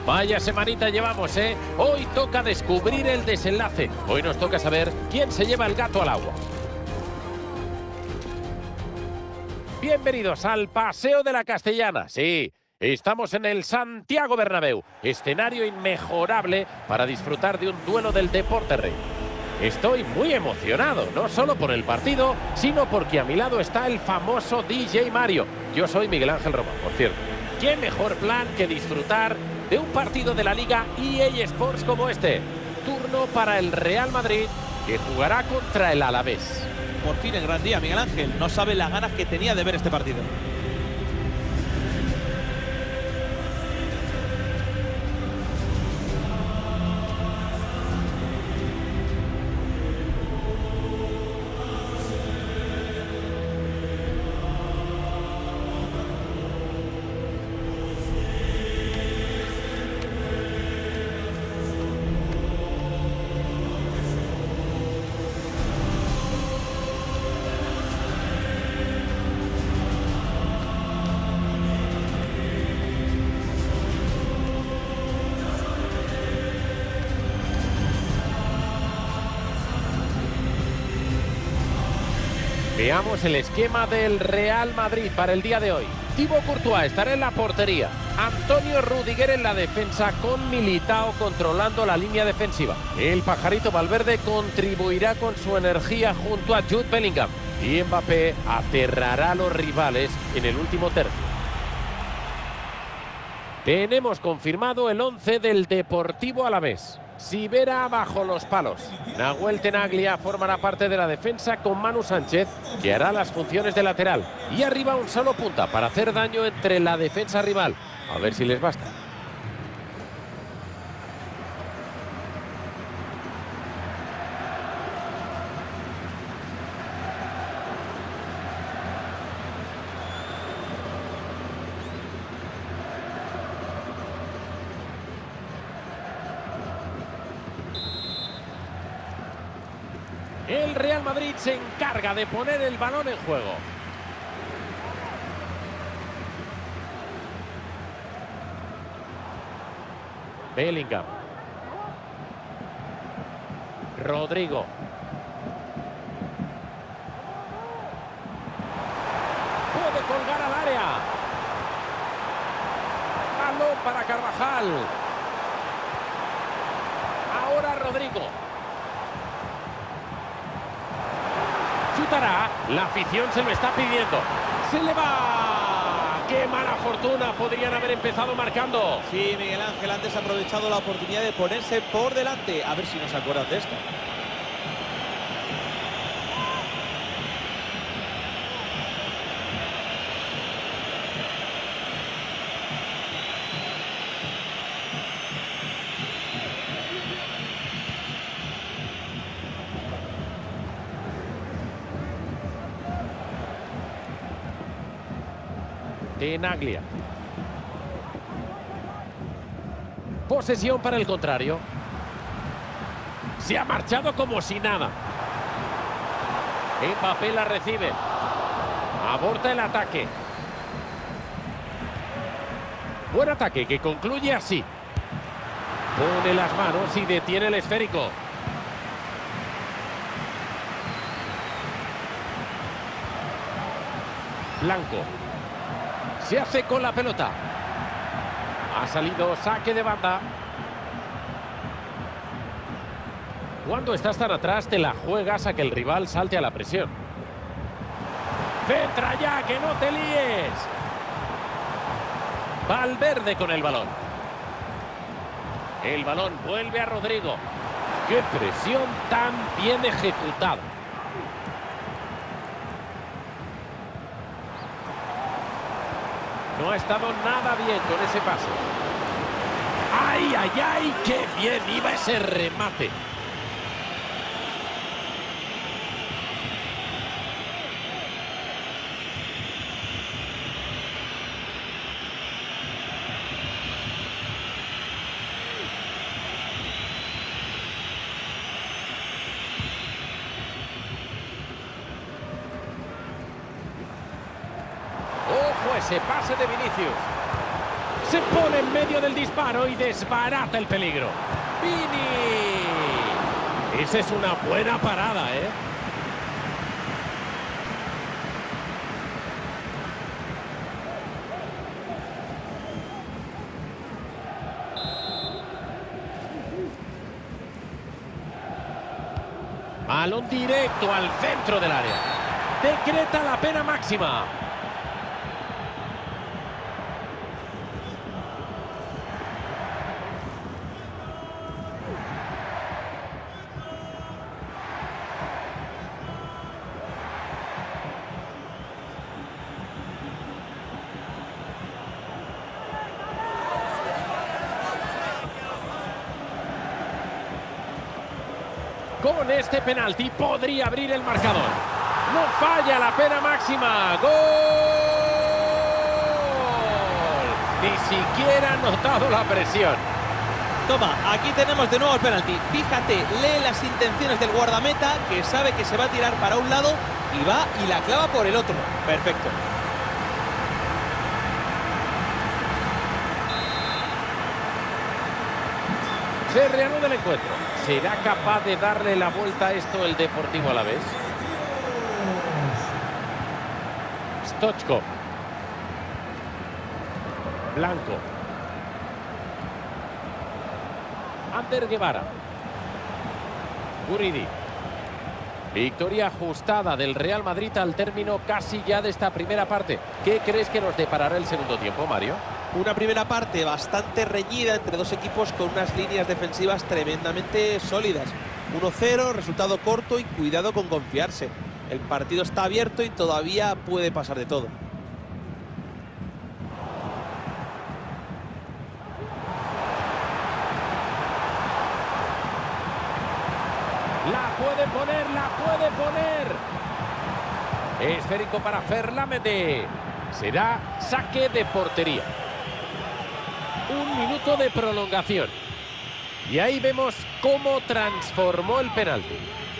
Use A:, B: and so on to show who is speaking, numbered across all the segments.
A: Vaya semanita llevamos, ¿eh? Hoy toca descubrir el desenlace. Hoy nos toca saber quién se lleva el gato al agua. Bienvenidos al Paseo de la Castellana. Sí, estamos en el Santiago Bernabéu, escenario inmejorable para disfrutar de un duelo del deporte rey. Estoy muy emocionado, no solo por el partido, sino porque a mi lado está el famoso DJ Mario. Yo soy Miguel Ángel Roma, por cierto. ¿Qué mejor plan que disfrutar de un partido de la Liga EA Sports como este? Turno para el Real Madrid, que jugará contra el Alavés.
B: Por fin en gran día, Miguel Ángel. No sabe las ganas que tenía de ver este partido.
A: Veamos el esquema del Real Madrid para el día de hoy. Thibaut Courtois estará en la portería. Antonio Rudiger en la defensa con Militao controlando la línea defensiva. El pajarito Valverde contribuirá con su energía junto a Jude Bellingham. Y Mbappé aterrará a los rivales en el último tercio. Tenemos confirmado el 11 del Deportivo Alavés. Sivera bajo los palos. Nahuel Tenaglia formará parte de la defensa con Manu Sánchez, que hará las funciones de lateral. Y arriba un solo punta para hacer daño entre la defensa rival. A ver si les basta. El Real Madrid se encarga de poner el balón en juego. Bellingham. Rodrigo. Puede colgar al área. Balón para Carvajal. Ahora Rodrigo. Chutará, la afición se lo está pidiendo. ¡Se le va! ¡Qué mala fortuna! Podrían haber empezado marcando.
B: Sí, Miguel Ángel, han desaprovechado la oportunidad de ponerse por delante. A ver si nos acuerdan de esto.
A: Tenaglia. Posesión para el contrario. Se ha marchado como si nada. Mbappé la recibe. Aborta el ataque. Buen ataque que concluye así. Pone las manos y detiene el esférico. Blanco. Se hace con la pelota. Ha salido saque de banda. Cuando estás tan atrás, te la juegas a que el rival salte a la presión. ¡Centra ya, que no te líes! Valverde con el balón. El balón vuelve a Rodrigo. ¡Qué presión tan bien ejecutada! No ha estado nada bien con ese pase. ¡Ay, ay, ay! ¡Qué bien iba ese remate! Ese pase de Vinicius. Se pone en medio del disparo y desbarata el peligro. ¡Vini! Esa es una buena parada, ¿eh? Balón directo al centro del área. Decreta la pena máxima. Con este penalti podría abrir el marcador. No falla la pena máxima. ¡Gol! Ni siquiera ha notado la presión.
B: Toma, aquí tenemos de nuevo el penalti. Fíjate, lee las intenciones del guardameta, que sabe que se va a tirar para un lado y va y la clava por el otro. Perfecto.
A: Se reanuda el encuentro. ¿Será capaz de darle la vuelta a esto el Deportivo Alavés? Stoichkov. Blanco. Ander Guevara. Guridi. Victoria ajustada del Real Madrid al término casi ya de esta primera parte. ¿Qué crees que nos deparará el segundo tiempo, Mario?
B: Una primera parte bastante reñida entre dos equipos con unas líneas defensivas tremendamente sólidas. 1-0, resultado corto y cuidado con confiarse. El partido está abierto y todavía puede pasar de todo.
A: La puede poner, la puede poner. Esférico para Fernández. Será saque de portería. Un minuto de prolongación. Y ahí vemos cómo transformó el penalti.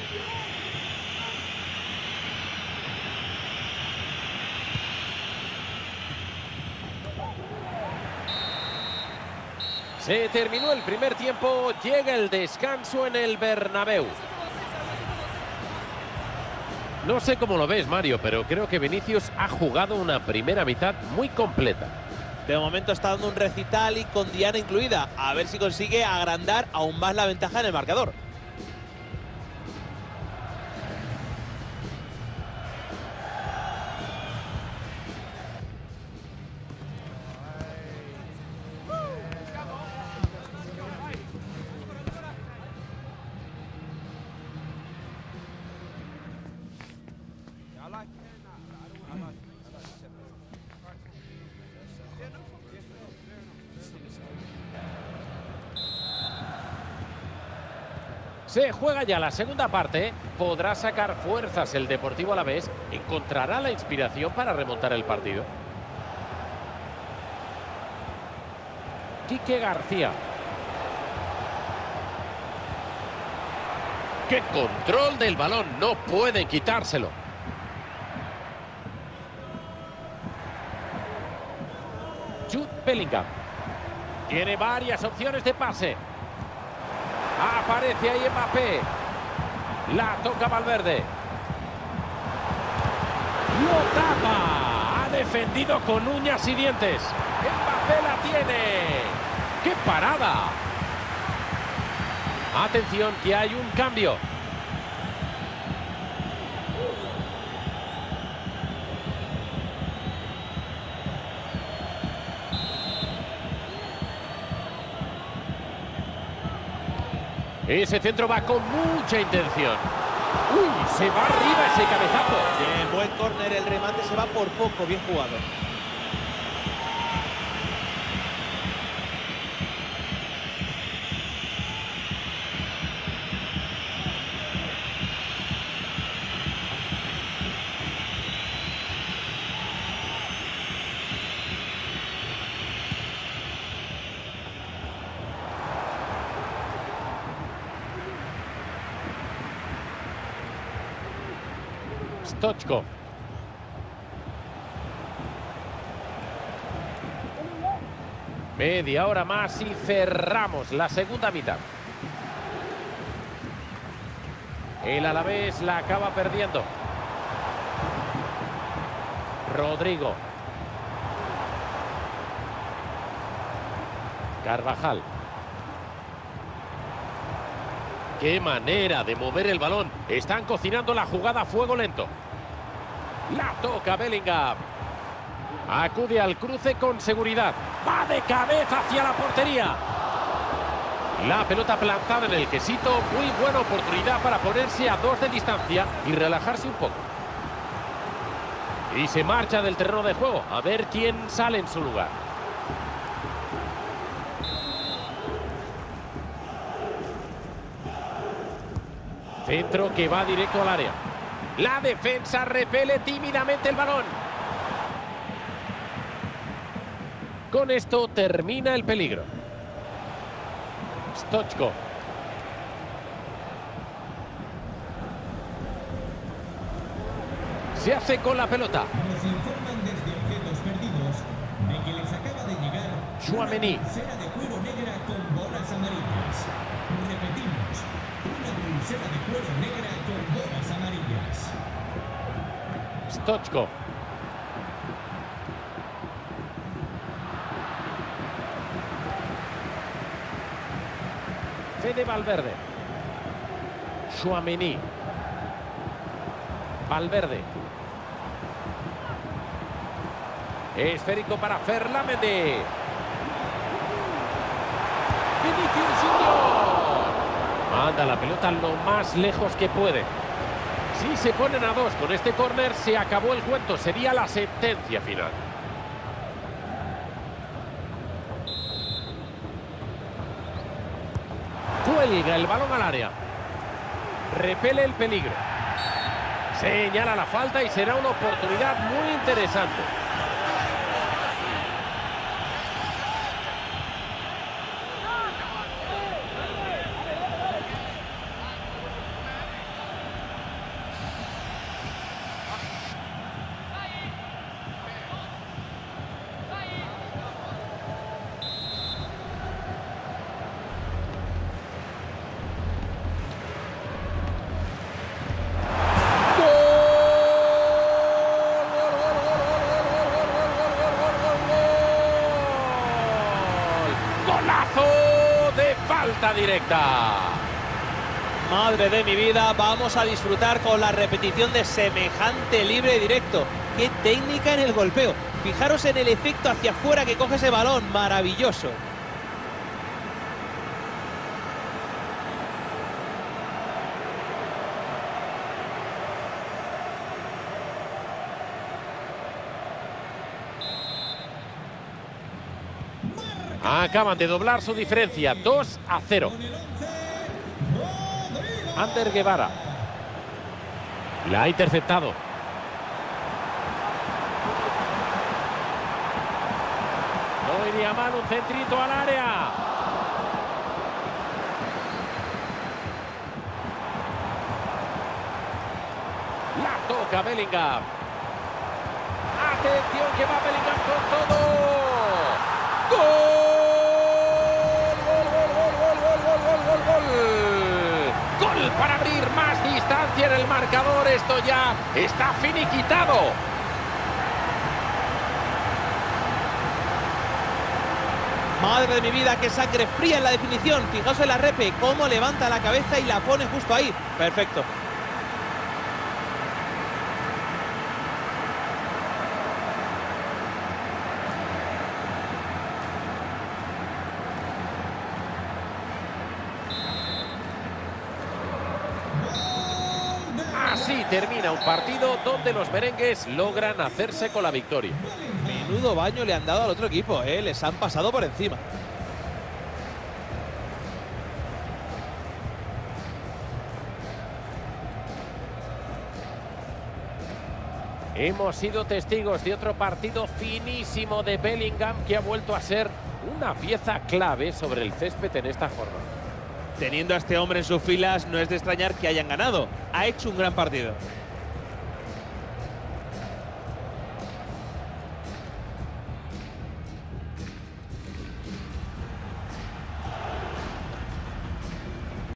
A: Se terminó el primer tiempo, llega el descanso en el Bernabéu. No sé cómo lo ves, Mario, pero creo que Vinicius ha jugado una primera mitad muy completa.
B: De momento está dando un recital y con Diana incluida. A ver si consigue agrandar aún más la ventaja en el marcador.
A: Se juega ya la segunda parte, podrá sacar fuerzas el Deportivo Alavés, encontrará la inspiración para remontar el partido. Quique García. ¡Qué control del balón! No pueden quitárselo. Jude Bellingham. Tiene varias opciones de pase. Aparece ahí Mbappé. La toca Valverde. Lo tapa. Ha defendido con uñas y dientes. Mbappé la tiene. ¡Qué parada! Atención, que hay un cambio. Ese centro va con mucha intención. ¡Uy! Se va arriba ese cabezazo.
B: Bien, buen córner, el remate se va por poco, bien jugado.
A: Stoichkov. Media hora más y cerramos la segunda mitad. El Alavés la acaba perdiendo. Rodrigo. Carvajal. ¡Qué manera de mover el balón! Están cocinando la jugada a fuego lento. La toca Bellingham. Acude al cruce con seguridad. Va de cabeza hacia la portería. La pelota plantada en el quesito. Muy buena oportunidad para ponerse a 2 de distancia y relajarse un poco. Y se marcha del terreno de juego. A ver quién sale en su lugar. Centro que va directo al área. La defensa repele tímidamente el balón. Con esto termina el peligro. Stoichkov. Se hace con la pelota.
C: Nos informan desde objetos perdidos de que les acaba de llegar
A: Tchouaméni.
C: una pulsera de cuero negra con bolas amarillas. Repetimos, una pulsera de cuero negra con bolas amarillas.
A: Stoichkov. Fede Valverde. Tchouaméni. Valverde. Esférico para Ferland Mendy. Vinicius Junior. Manda la pelota lo más lejos que puede. Si se ponen a 2 con este córner, se acabó el cuento. Sería la sentencia final. Cuelga el balón al área. Repele el peligro. Señala la falta y será una oportunidad muy interesante. De falta directa.
B: Madre de mi vida, vamos a disfrutar con la repetición de semejante libre directo. ¡Qué técnica en el golpeo! Fijaros en el efecto hacia afuera que coge ese balón, maravilloso.
A: Acaban de doblar su diferencia, 2-0. Ander Guevara. La ha interceptado. No iría mal un centrito al área. La toca Bellingham. Atención que va Bellingham con todo. ¡Gol! Gol para abrir más distancia en el marcador. Esto ya está finiquitado.
B: Madre de mi vida, qué sangre fría en la definición. Fijaos en la repe, cómo levanta la cabeza y la pone justo ahí. Perfecto.
A: Así termina un partido donde los merengues logran hacerse con la victoria.
B: Menudo baño le han dado al otro equipo, ¿eh? Les han pasado por encima.
A: Hemos sido testigos de otro partido finísimo de Bellingham que ha vuelto a ser una pieza clave sobre el césped en esta jornada.
B: Teniendo a este hombre en sus filas, no es de extrañar que hayan ganado. Ha hecho un gran partido.